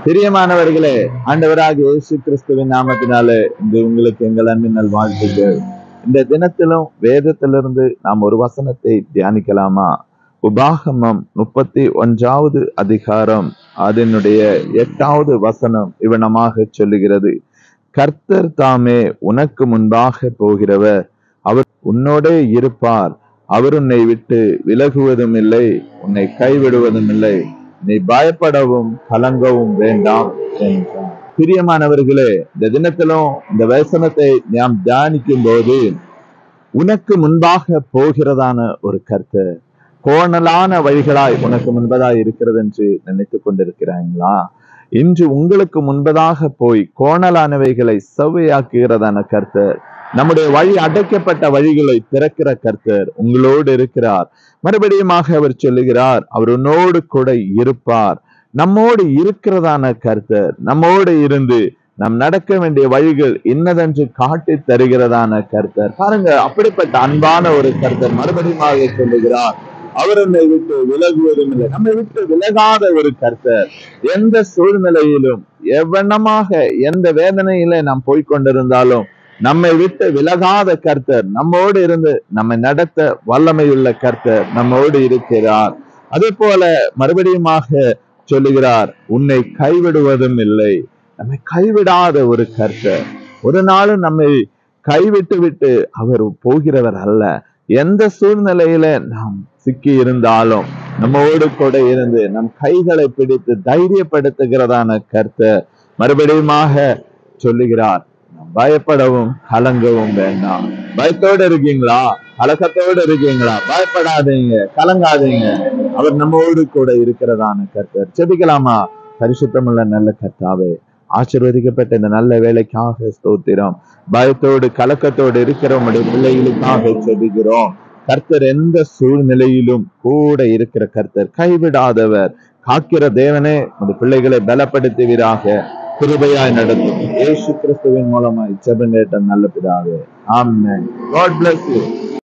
பிரியமானவர்களே, ஆண்டவராகிய இயேசு கிறிஸ்துவின் நாமத்தினாலே இந்த உங்களுக்கு எங்கள் அன்பின் நல்வாழ்த்துக்கள். இந்த தினத்திலும் வேதத்திலிருந்து நாம் ஒரு வசனத்தை தியானிக்கலாமா? உபாகமம் 31வது அதிகாரம் அதனுடைய 8வது வசனம் இவனமாக சொல்லுகிறது. கர்த்தர் தாமே உனக்கு முன்பாக போகிறவர், அவர் உன்னோடே இருப்பார், அவர் உன்னை விட்டு விலகுவதும் இல்லை, உன்னை கைவிடுவதும் இல்லை, நீ பயப்படவும் கலங்கவும் வேண்டாம் என்றார். பிரியமானவர்களே, இந்த தினத்திலும் இந்த வசனத்தை நாம் தியானிக்கும் போது உனக்கு முன்பாக போகிறதான ஒரு கர்த்தர், கோணலான வழிகளாய் உனக்கு முன்பதாய் இருக்கிறது என்று நினைத்துக் கொண்டிருக்கிறாங்களா? இன்று உங்களுக்கு முன்பதாக போய் கோணலானவைகளை செவ்வையாக்குகிறதான கர்த்தர், நம்முடைய வழி அடைக்கப்பட்ட வழிகளை திறக்கிற கர்த்தர் உங்களோடு இருக்கிறார். மறுபடியுமாக அவர் சொல்லுகிறார், அவர் உன்னோடு கூட இருப்பார். நம்மோடு இருக்கிறதான கர்த்தர் நம்மோடு இருந்து நாம் நடக்க வேண்டிய வழிகள் இன்னதென்று காட்டி தருகிறதான கர்த்தர். பாருங்க, அப்படிப்பட்ட அன்பான ஒரு கர்த்தர் மறுபடியுமாக சொல்லுகிறார், அவர் என்னை விட்டு விலகுவதும் இல்லை. நம்மை விட்டு விலகாத ஒரு கர்த்தர். எந்த சூழ்நிலையிலும் எவ்வண்ணமாக எந்த வேதனையில நாம் போய்கொண்டிருந்தாலும் நம்மை விட்டு விலகாத கர்த்தர், நம்மோடு இருந்து நம்மை நடத்த வல்லமையுள்ள கர்த்தர் நம்மோடு இருக்கிறார். அதே போல மறுபடியுமாக சொல்லுகிறார், உன்னை கைவிடுவதும் இல்லை. நம்மை கைவிடாத ஒரு கர்த்தர். ஒரு நாளும் நம்மை கைவிட்டு விட்டு அவர் போகிறவர் அல்ல. எந்த சூழ்நிலையில நாம் சிக்கி இருந்தாலும் நம்மோடு கூட இருந்து நம் கைகளை பிடித்து தைரியப்படுத்துகிறதான கர்த்தர் மறுபடியுமாக சொல்லுகிறார், பயப்படவும் கலங்கவும் வேண்டாம். பயத்தோடு இருக்கீங்களா? கலக்கத்தோடு இருக்கீங்களா? பயப்படாதீங்க, கலங்காதீங்க. அவர் நம்மோடு கூட இருக்கிறதான கர்த்தர். செபிக்கலாமா? பரிசுத்தமுள்ள நல்ல கர்த்தாவே, ஆசீர்வதிக்கப்பட்ட இந்த நல்ல வேலைக்காக ஸ்தோத்திரம். பயத்தோடு கலக்கத்தோடு இருக்கிற உடைய பிள்ளைகளுக்காக செபிக்கிறோம். கர்த்தர் எந்த சூழ்நிலையிலும் கூட இருக்கிற கர்த்தர், கைவிடாதவர், காக்கிற தேவனே, உடைய பிள்ளைகளை பலப்படுத்துவீராக, கிருபையாய் நடத்தும். இயேசு கிறிஸ்துவின் மூலமாய் ஜெபம் கேட்ட நல்ல பிதாவே, ஆமென். God bless you.